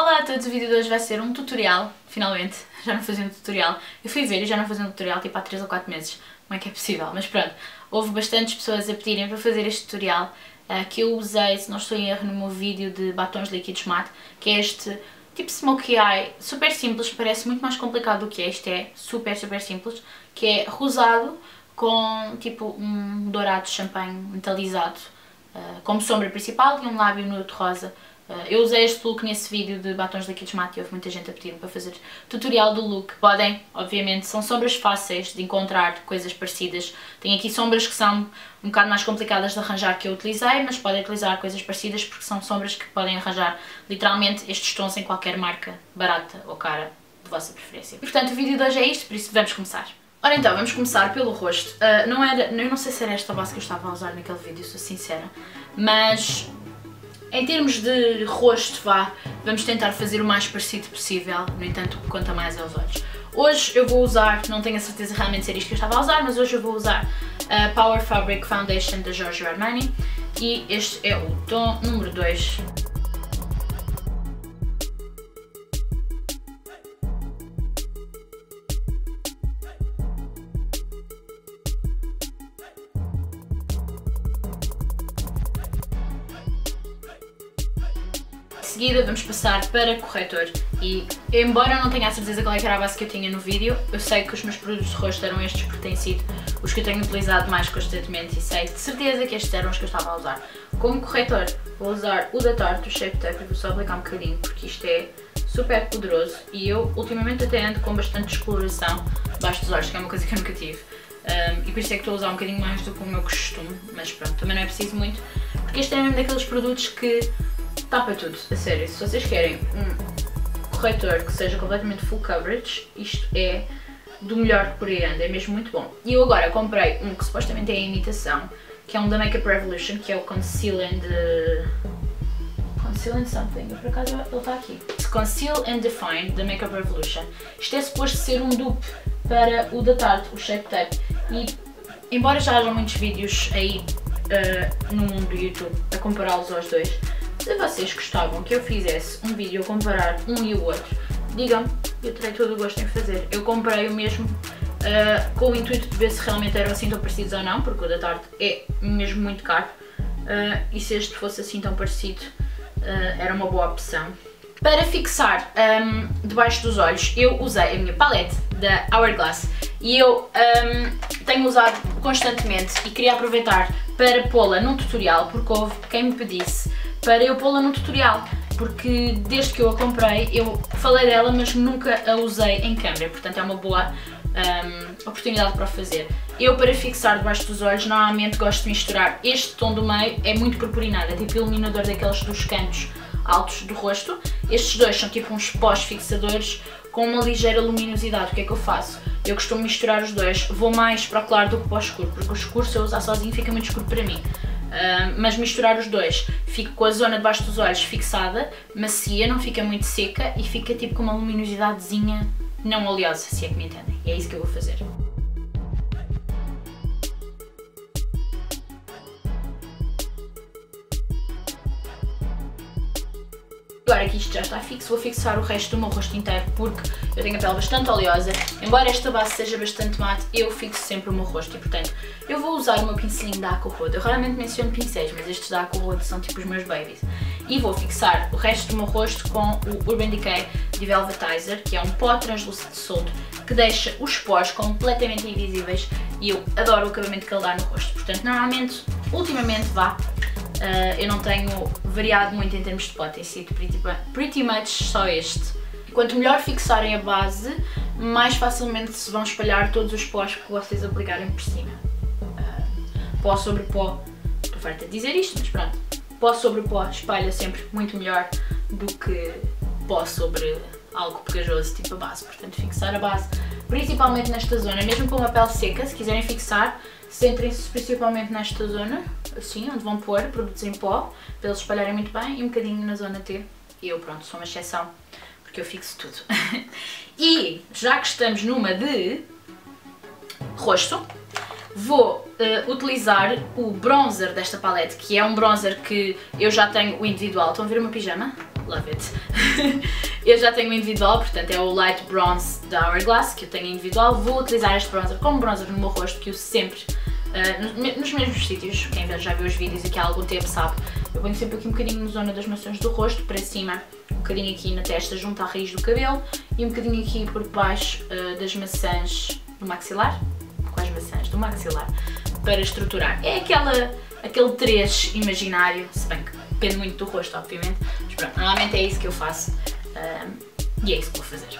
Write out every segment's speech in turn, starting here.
Olá a todos, o vídeo de hoje vai ser um tutorial, finalmente, já não fazia um tutorial. Eu fui ver e já não fazia um tutorial tipo há 3 ou 4 meses, como é que é possível? Mas pronto, houve bastantes pessoas a pedirem para fazer este tutorial que eu usei, se não estou em erro, no meu vídeo de batons líquidos mate, que é este tipo Smokey Eye, super simples, parece muito mais complicado do que é, isto é super simples, que é rosado com tipo um dourado de champanhe metalizado como sombra principal e um lábio nude rosa. Eu usei este look nesse vídeo de batons líquidos mate e houve muita gente a pedir-me para fazer tutorial do look. Podem, obviamente, são sombras fáceis de encontrar, coisas parecidas. Tenho aqui sombras que são um bocado mais complicadas de arranjar que eu utilizei, mas podem utilizar coisas parecidas porque são sombras que podem arranjar literalmente estes tons em qualquer marca, barata ou cara, de vossa preferência. E, portanto, o vídeo de hoje é isto, por isso vamos começar. Ora então, vamos começar pelo rosto. Eu não sei se era esta base que eu estava a usar naquele vídeo, sou sincera, mas em termos de rosto, vamos tentar fazer o mais parecido possível, no entanto, o que conta mais é os olhos. Hoje eu vou usar, não tenho a certeza realmente se era isto que eu estava a usar, mas hoje eu vou usar a Power Fabric Foundation da Giorgio Armani e este é o tom número 2. Em seguida vamos passar para corretor e, embora eu não tenha a certeza qual é que era a base que eu tinha no vídeo, eu sei que os meus produtos de rosto eram estes porque têm sido os que eu tenho utilizado mais constantemente e sei de certeza que estes eram os que eu estava a usar. Como corretor vou usar o da Tarte, o Shape Tape, e vou só aplicar um bocadinho porque isto é super poderoso e eu ultimamente até ando com bastante descoloração debaixo dos olhos, que é uma coisa que eu nunca tive. E por isso é que estou a usar um bocadinho mais do que o meu costume, mas pronto, também não é preciso muito, porque este é mesmo daqueles produtos que tapa tudo, a sério. Se vocês querem um corretor que seja completamente full coverage, isto é do melhor que por aí anda, é mesmo muito bom. E eu agora comprei um que supostamente é a imitação, que é um da Makeup Revolution, que é o Conceal and something, por acaso ele está aqui. Conceal and Define da Makeup Revolution. Isto é suposto ser um dupe para o da Tarte, o Shape Tape, e embora já haja muitos vídeos aí no mundo do YouTube a compará-los aos dois, se vocês gostavam que eu fizesse um vídeo a comparar um e o outro, digam-me, eu terei todo o gosto em fazer. Eu comprei o mesmo com o intuito de ver se realmente eram assim tão parecidos ou não, porque o da Tarte é mesmo muito caro e se este fosse assim tão parecido era uma boa opção. Para fixar debaixo dos olhos eu usei a minha palete da Hourglass e eu tenho usado constantemente e queria aproveitar para pô-la num tutorial porque houve quem me pedisse para eu pô-la num tutorial, porque desde que eu a comprei eu falei dela mas nunca a usei em câmera, portanto é uma boa oportunidade para o fazer. Eu, para fixar debaixo dos olhos, normalmente gosto de misturar este tom do meio, é muito purpurinado, é tipo iluminador daqueles dos cantos altos do rosto. Estes dois são tipo uns pós-fixadores com uma ligeira luminosidade. O que é que eu faço? Eu costumo misturar os dois, vou mais para o claro do que para o escuro, porque o escuro se eu usar sozinho fica muito escuro para mim. Mas misturar os dois, fico com a zona debaixo dos olhos fixada, macia, não fica muito seca e fica tipo com uma luminosidadezinha não oleosa, se é que me entendem. E é isso que eu vou fazer. Agora que isto já está fixo, vou fixar o resto do meu rosto inteiro porque eu tenho a pele bastante oleosa. Embora esta base seja bastante mate, eu fixo sempre o meu rosto e, portanto, eu vou usar o meu pincelinho da Aquaroda. Eu raramente menciono pincéis, mas estes da Aquaroda são tipo os meus babies. E vou fixar o resto do meu rosto com o Urban Decay de Velvetizer, que é um pó translúcido solto que deixa os poros completamente invisíveis e eu adoro o acabamento que ele dá no rosto. Portanto, normalmente, ultimamente, eu não tenho variado muito em termos de pó, tem sido pretty much só este. Quanto melhor fixarem a base, mais facilmente se vão espalhar todos os pós que vocês aplicarem por cima. Pó sobre pó, estou farta de dizer isto, mas pronto. Pó sobre pó espalha sempre muito melhor do que pó sobre algo pegajoso, tipo a base. Portanto, fixar a base, principalmente nesta zona, mesmo com uma pele seca, se quiserem fixar, centrem-se principalmente nesta zona, assim, onde vão pôr produtos em pó, para eles espalharem muito bem, e um bocadinho na zona T. E eu, pronto, sou uma exceção, porque eu fixo tudo. E, já que estamos numa de rosto, vou utilizar o bronzer desta palete, que é um bronzer que eu já tenho o individual. Estão a ver o meu pijama? love it. Eu já tenho individual, portanto é o Light Bronze da Hourglass, que eu tenho individual. Vou utilizar este bronzer como bronzer no meu rosto, que uso sempre nos mesmos sítios. Quem já viu os vídeos aqui há algum tempo sabe. Eu ponho sempre aqui um bocadinho na zona das maçãs do rosto, para cima, um bocadinho aqui na testa junto à raiz do cabelo e um bocadinho aqui por baixo das maçãs do maxilar. Quais maçãs? Do maxilar. Para estruturar. É aquele 3 imaginário, se bem que depende muito do rosto, obviamente. Mas pronto, normalmente é isso que eu faço e é isso que vou fazer.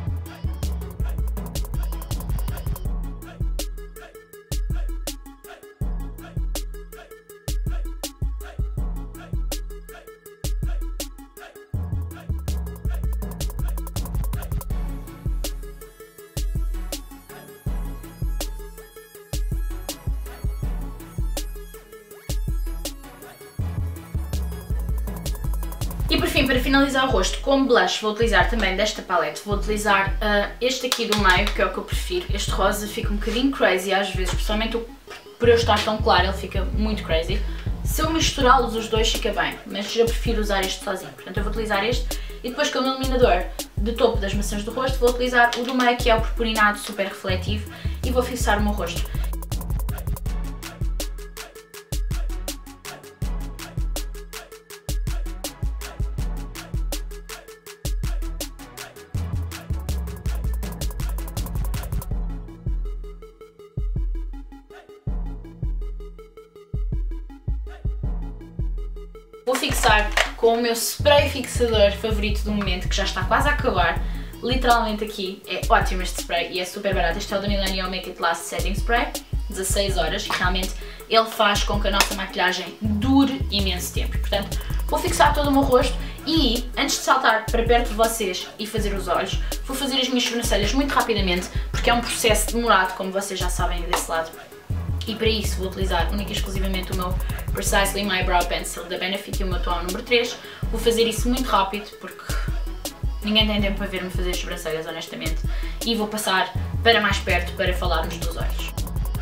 E por fim, para finalizar o rosto, como blush, vou utilizar também desta paleta, vou utilizar este aqui do meio, que é o que eu prefiro. Este rosa fica um bocadinho crazy às vezes, principalmente por eu estar tão claro, ele fica muito crazy. Se eu misturá-los os dois fica bem, mas eu prefiro usar este sozinho. Portanto eu vou utilizar este e depois como iluminador de topo das maçãs do rosto vou utilizar o do meio, que é o purpurinado super refletivo, e vou fixar o meu rosto. Vou fixar com o meu spray fixador favorito do momento, que já está quase a acabar. Literalmente aqui, é ótimo este spray e é super barato. Este é o da Millennium Make It Last Setting Spray, 16 horas, e realmente ele faz com que a nossa maquilhagem dure imenso tempo. Portanto, vou fixar todo o meu rosto e, antes de saltar para perto de vocês e fazer os olhos, vou fazer as minhas sobrancelhas muito rapidamente, porque é um processo demorado, como vocês já sabem desse lado. E para isso vou utilizar única e exclusivamente o meu Precisely My Brow Pencil da Benefit e o meu tom número 3. Vou fazer isso muito rápido porque ninguém tem tempo para ver-me fazer as sobrancelhas, honestamente. E vou passar para mais perto para falarmos dos olhos.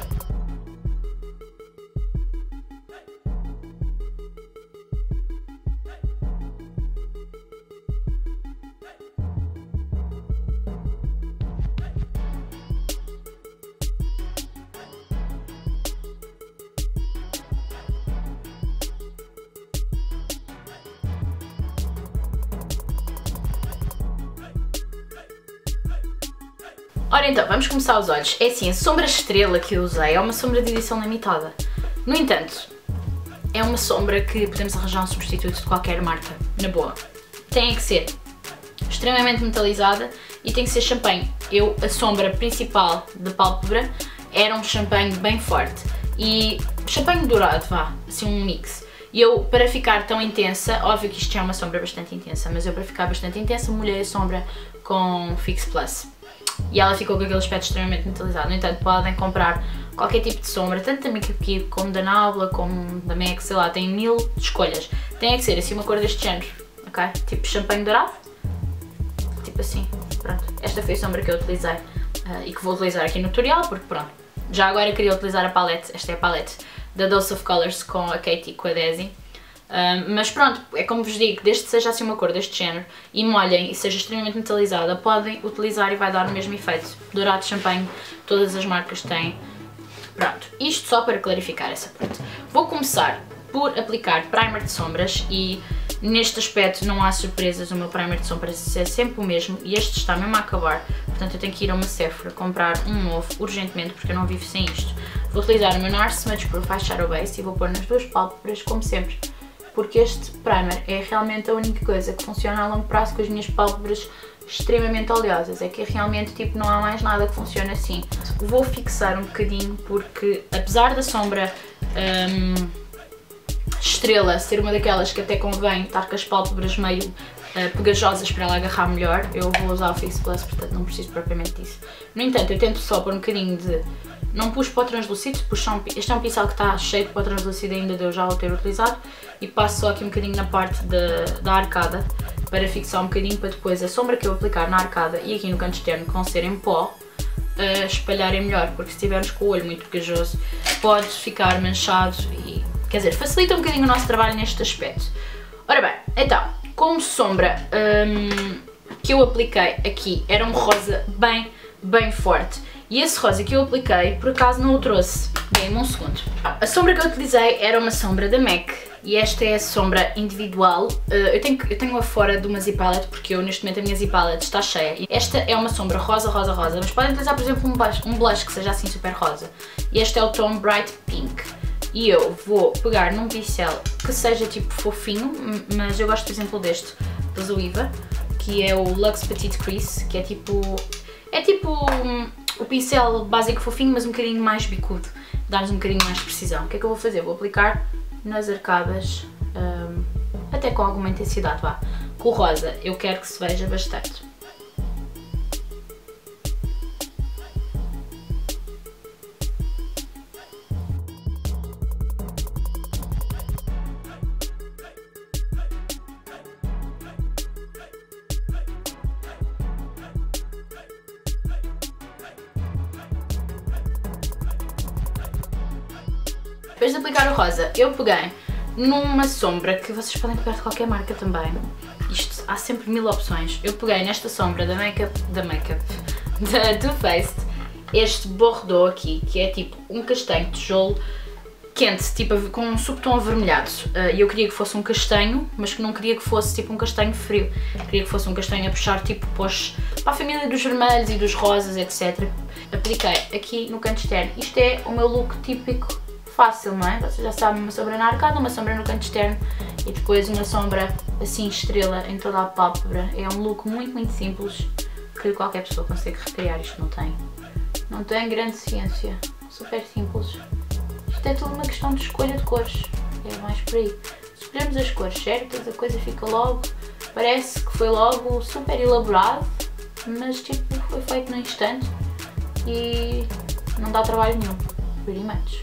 Ora então, vamos começar os olhos. É assim, a sombra estrela que eu usei é uma sombra de edição limitada. No entanto, é uma sombra que podemos arranjar um substituto de qualquer marca, na boa. Tem que ser extremamente metalizada e tem que ser champanhe. A sombra principal de pálpebra era um champanhe bem forte e champanhe dourado, vá, assim um mix. E eu, para ficar tão intensa, óbvio que isto já é uma sombra bastante intensa, mas eu para ficar bastante intensa molhei a sombra com Fix Plus. E ela ficou com aquele aspecto extremamente metalizado. No entanto, podem comprar qualquer tipo de sombra, tanto da Makeup Kid como da Nabla, como da MAC, sei lá, tem 1000 escolhas. Tem que ser assim uma cor deste género, ok? Tipo champanhe dourado, tipo assim, pronto. Esta foi a sombra que eu utilizei e que vou utilizar aqui no tutorial, porque pronto. Já agora queria utilizar a palette, esta é a palette da Dose of Colors com a Katie e com a Desi. Mas pronto, é como vos digo, desde que seja assim uma cor deste género e molhem e seja extremamente metalizada, podem utilizar e vai dar o mesmo efeito. Dourado, champanhe, todas as marcas têm. Pronto, isto só para clarificar essa parte. Vou começar por aplicar primer de sombras e neste aspecto não há surpresas, o meu primer de sombras é sempre o mesmo e este está mesmo a acabar, portanto eu tenho que ir a uma Sephora comprar um novo urgentemente porque eu não vivo sem isto. Vou utilizar o meu NARS Smudge Proof Eyeshadow Base e vou pôr nas duas pálpebras como sempre, porque este primer é realmente a única coisa que funciona a longo prazo com as minhas pálpebras extremamente oleosas, é que realmente tipo não há mais nada que funcione assim. Vou fixar um bocadinho porque apesar da sombra estrela ser uma daquelas que até convém estar com as pálpebras meio pegajosas para ela agarrar melhor, eu vou usar o Fix Plus, portanto não preciso propriamente disso. No entanto, eu tento só pôr um bocadinho de... Não pus para o translúcido, este é um pincel que está cheio de pó translúcido ainda de eu já o ter utilizado e passo só aqui um bocadinho na parte da arcada para fixar um bocadinho para depois a sombra que eu aplicar na arcada e aqui no canto externo que vão ser em pó espalharem melhor, porque se estivermos com o olho muito pegajoso pode ficar manchado e, quer dizer, facilita um bocadinho o nosso trabalho neste aspecto. Ora bem, então, Como sombra que eu apliquei aqui era um rosa bem forte. E esse rosa que eu apliquei, por acaso não o trouxe. Dê-me um segundo. A sombra que eu utilizei era uma sombra da MAC. E esta é a sombra individual. Eu tenho-a fora de uma zip palette, porque eu neste momento a minha zip palette está cheia. E esta é uma sombra rosa, mas podem utilizar, por exemplo, um blush que seja assim super rosa. E este é o tom Bright Pink. E eu vou pegar num pincel que seja tipo fofinho, mas eu gosto, por exemplo, deste, da Zoeva, que é o Luxe Petite Crease, que é tipo o pincel básico fofinho, mas um bocadinho mais bicudo, dá-nos um bocadinho mais de precisão. O que é que eu vou fazer? Vou aplicar nas arcadas, até com alguma intensidade, vá. Com o rosa eu quero que se veja bastante. Depois de aplicar o rosa, eu peguei numa sombra que vocês podem pegar de qualquer marca também. Isto, há sempre 1000 opções. Eu peguei nesta sombra da Too Faced, este Bordeaux aqui, que é tipo um castanho tijolo quente, tipo com um subtom avermelhado. E eu queria que fosse um castanho, mas que não queria que fosse tipo um castanho frio. Queria que fosse um castanho a puxar tipo para a família dos vermelhos e dos rosas, etc. Apliquei aqui no canto externo. Isto é o meu look típico fácil, não é? Vocês já sabem, uma sombra na arcada, uma sombra no canto externo e depois uma sombra assim estrela em toda a pálpebra. É um look muito simples que qualquer pessoa consegue recriar. Isto não tem grande ciência, super simples. Isto é tudo uma questão de escolha de cores, é mais por aí. Se escolhermos as cores certas, a coisa fica logo, parece que foi logo super elaborado, mas tipo foi feito no instante e não dá trabalho nenhum, pretty much.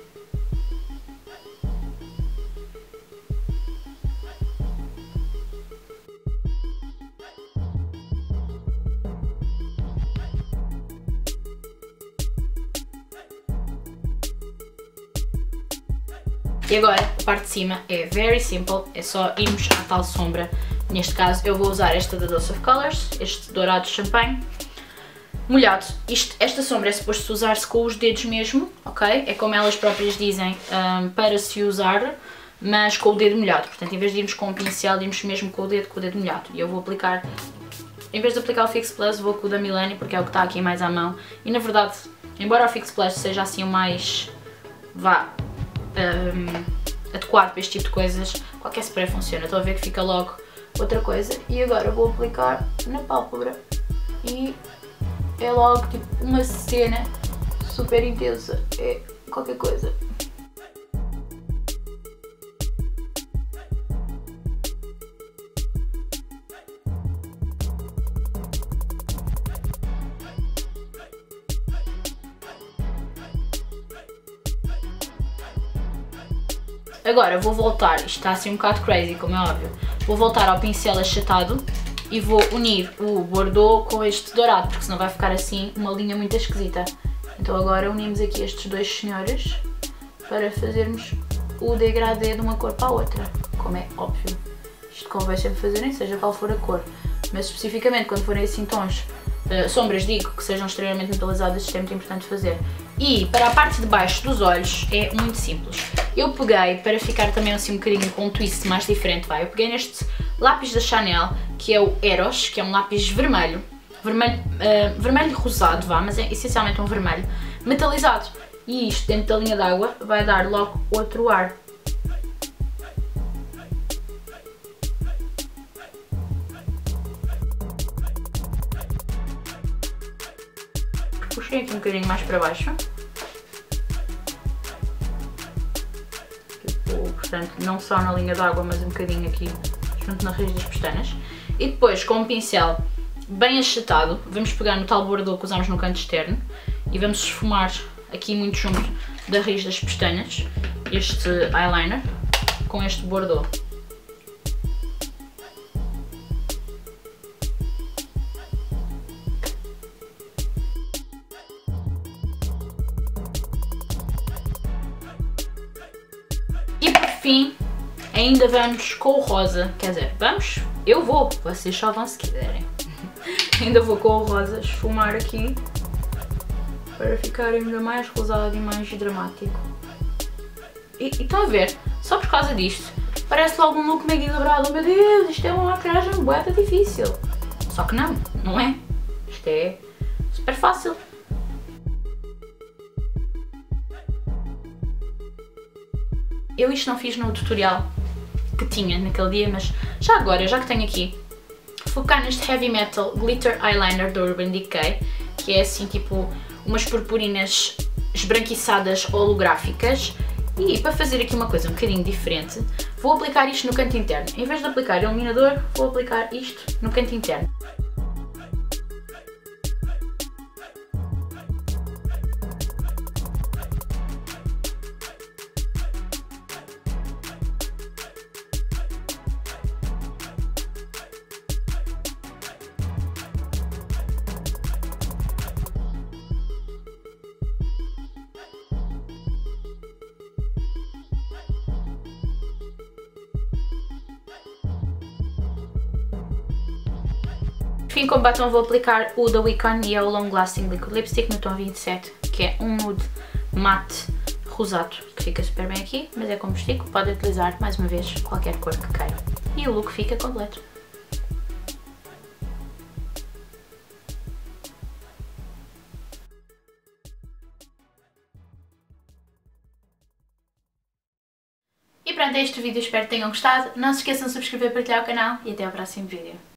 E agora, a parte de cima é very simple, é só irmos à tal sombra. Neste caso eu vou usar esta da Dose of Colors, este dourado de champanhe, molhado. Esta sombra é suposto usar-se com os dedos mesmo, ok? É como elas próprias dizem, para se usar, mas com o dedo molhado. Portanto, em vez de irmos com um pincel, irmos mesmo com o dedo molhado. E eu vou aplicar, em vez de aplicar o Fix Plus, vou com o da Milani, porque é o que está aqui mais à mão. E na verdade, embora o Fix Plus seja assim o mais, adequado para este tipo de coisas, qualquer spray funciona. Estou a ver que fica logo outra coisa. E agora vou aplicar na pálpebra e é logo tipo uma cena super intensa, é qualquer coisa. Agora vou voltar, isto está assim um bocado crazy, como é óbvio, vou voltar ao pincel achatado e vou unir o Bordeaux com este dourado, porque senão vai ficar assim uma linha muito esquisita. Então agora unimos aqui estes dois senhores para fazermos o degradê de uma cor para a outra, como é óbvio. Isto convém sempre fazerem, seja qual for a cor, mas especificamente quando forem assim tons, sombras, digo, que sejam extremamente metalizadas, isto é muito importante fazer. E para a parte de baixo dos olhos é muito simples. Eu peguei, para ficar também assim um bocadinho com um twist mais diferente, eu peguei neste lápis da Chanel, que é o Eros, que é um lápis vermelho rosado, mas é essencialmente um vermelho metalizado. E isto dentro da linha d'água vai dar logo outro ar. Puxei aqui um bocadinho mais para baixo. Portanto, não só na linha d'água, mas um bocadinho aqui junto na raiz das pestanas. E depois, com um pincel bem achatado, vamos pegar no tal Bordeaux que usamos no canto externo e vamos esfumar aqui muito junto da raiz das pestanas este eyeliner com este Bordeaux. E por fim, ainda vamos com o rosa, quer dizer, vamos, eu vou, vocês só vão se quiserem. Ainda vou com o rosa esfumar aqui para ficar ainda mais rosado e mais dramático. E estão a ver, só por causa disto, parece logo um look mega elaborado. Meu Deus, isto é uma maquilhagem bué difícil. Só que não, não é. Isto é super fácil. Eu isto não fiz no tutorial que tinha naquele dia, mas já agora, já que tenho aqui, focar neste Heavy Metal Glitter Eyeliner do Urban Decay, que é assim tipo umas purpurinas esbranquiçadas holográficas. E para fazer aqui uma coisa um bocadinho diferente, vou aplicar isto no canto interno. Em vez de aplicar iluminador, vou aplicar isto no canto interno. Por fim, como batom vou aplicar o da Wicon e é o Long Lasting Liquid Lipstick no tom 27, que é um nude mate rosado, que fica super bem aqui, mas é como estico, pode utilizar mais uma vez qualquer cor que queira. E o look fica completo. E pronto, é este o vídeo, espero que tenham gostado. Não se esqueçam de subscrever e partilhar o canal e até ao próximo vídeo.